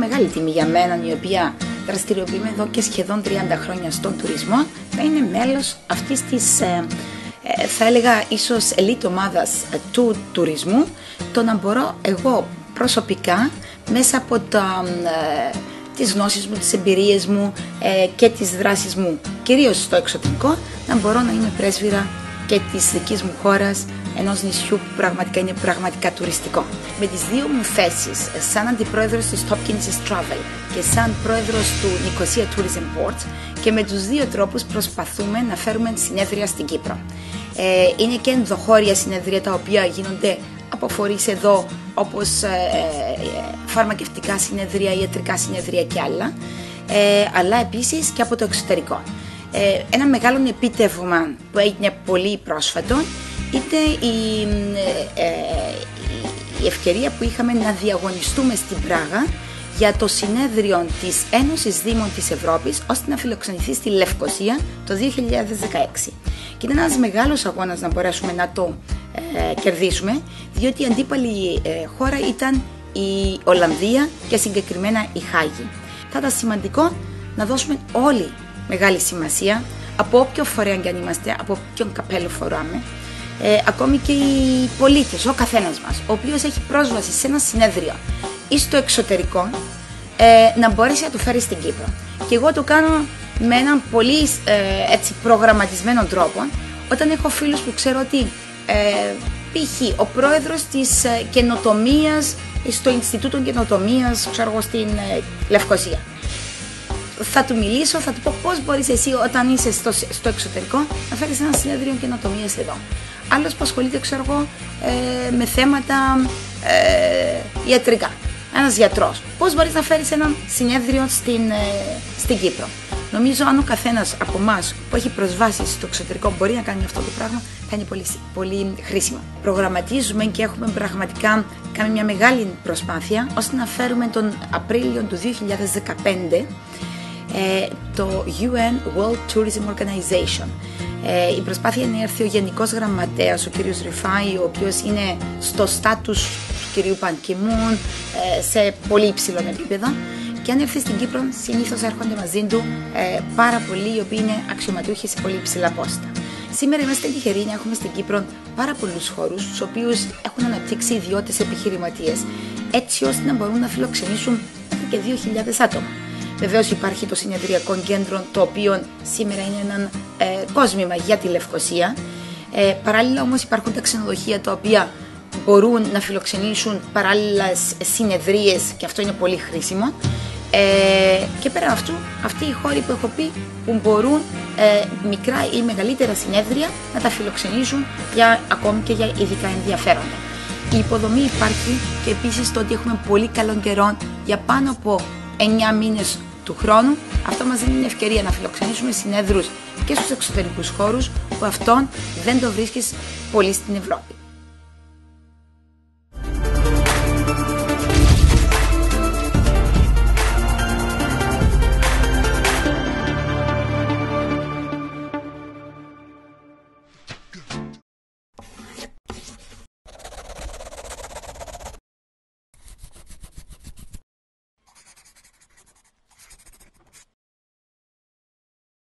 μεγάλη τιμή για μένα, η οποία δραστηριοποιούμε εδώ και σχεδόν 30 χρόνια στον τουρισμό, να είναι μέλος αυτής της, θα έλεγα, ίσως ελίτ ομάδας του τουρισμού, το να μπορώ εγώ προσωπικά, μέσα από τις γνώσεις μου, τις εμπειρίες μου και τις δράσεις μου, κυρίως στο εξωτερικό, να μπορώ να είμαι πρέσβυρα και της δικής μου χώρας, ενός νησιού που πραγματικά είναι πραγματικά τουριστικό. Με τις δύο μου θέσεις, σαν αντιπρόεδρος της Top Genesis Travel και σαν πρόεδρος του Nicosia Tourism Board, και με τους δύο τρόπους προσπαθούμε να φέρουμε συνέδρια στην Κύπρο. Είναι και ενδοχώρια συνέδρια τα οποία γίνονται από φορείς εδώ, όπως φαρμακευτικά συνέδρια, ιατρικά συνέδρια και άλλα, αλλά επίσης και από το εξωτερικό. Ένα μεγάλο επίτευγμα που έγινε πολύ πρόσφατο ήταν η ευκαιρία που είχαμε να διαγωνιστούμε στην Πράγα για το συνέδριο της Ένωσης Δήμων της Ευρώπης, ώστε να φιλοξενηθεί στη Λευκοσία το 2016. Και ήταν ένας μεγάλος αγώνας να μπορέσουμε να το κερδίσουμε, διότι η αντίπαλη χώρα ήταν η Ολλανδία και συγκεκριμένα η Χάγη. Θα ήταν σημαντικό να δώσουμε όλοι μεγάλη σημασία, από όποιο φορέα και αν είμαστε, από όποιον καπέλο φοράμε, ακόμη και οι πολίτες, ο καθένας μας, ο οποίος έχει πρόσβαση σε ένα συνέδριο ή στο εξωτερικό, να μπορέσει να το φέρει στην Κύπρο. Και εγώ το κάνω με έναν πολύ έτσι προγραμματισμένο τρόπο, όταν έχω φίλους που ξέρω ότι π.χ. ο πρόεδρος της καινοτομίας στο Ινστιτούτο Καινοτομίας, ξέρω εγώ, στην Λευκοσία, θα του μιλήσω, θα του πω πώς μπορείς εσύ όταν είσαι στο εξωτερικό να φέρεις ένα συνέδριο καινοτομίας εδώ. Άλλος που ασχολείται, ξέρω εγώ, με θέματα ιατρικά. Ένας γιατρός. Πώς μπορείς να φέρεις ένα συνέδριο στην Κύπρο. Νομίζω αν ο καθένας από εμάς που έχει προσβάσει στο εξωτερικό μπορεί να κάνει αυτό το πράγμα, θα είναι πολύ, πολύ χρήσιμο. Προγραμματίζουμε και έχουμε πραγματικά κάνει μια μεγάλη προσπάθεια ώστε να φέρουμε τον Απρίλιο του 2015 το UN World Tourism Organization. Η προσπάθεια είναι να έρθει ο Γενικός Γραμματέας, ο κ. Ριφάη, ο οποίος είναι στο στάτους του κ. Παν Κι Μουν, σε πολύ υψηλό επίπεδο. Και αν έρθει στην Κύπρο, συνήθως έρχονται μαζί του πάρα πολλοί οι οποίοι είναι αξιωματούχοι σε πολύ υψηλά πόστα. Σήμερα είμαστε τυχεροί να έχουμε στην Κύπρο πάρα πολλούς χώρους, στους οποίους έχουν αναπτύξει ιδιώτες επιχειρηματίες, έτσι ώστε να μπορούν να φιλοξενήσουν και 2.000 άτομα. Βεβαίως υπάρχει το συνεδριακό κέντρο, το οποίο σήμερα είναι ένα κόσμημα για τη Λευκοσία. Παράλληλα όμως υπάρχουν τα ξενοδοχεία τα οποία μπορούν να φιλοξενήσουν παράλληλες συνεδρίες και αυτό είναι πολύ χρήσιμο. Και πέρα αυτού, αυτοί οι χώροι που έχω πει που μπορούν μικρά ή μεγαλύτερα συνέδρια να τα φιλοξενήσουν ακόμη και για ειδικά ενδιαφέροντα. Η υποδομή υπάρχει και επίσης το ότι έχουμε πολύ καλό καιρό για πάνω από 9 μήνες του χρόνου. Αυτό μας δίνει την ευκαιρία να φιλοξενήσουμε συνέδρους και στους εξωτερικούς χώρους που αυτόν δεν το βρίσκεις πολύ στην Ευρώπη.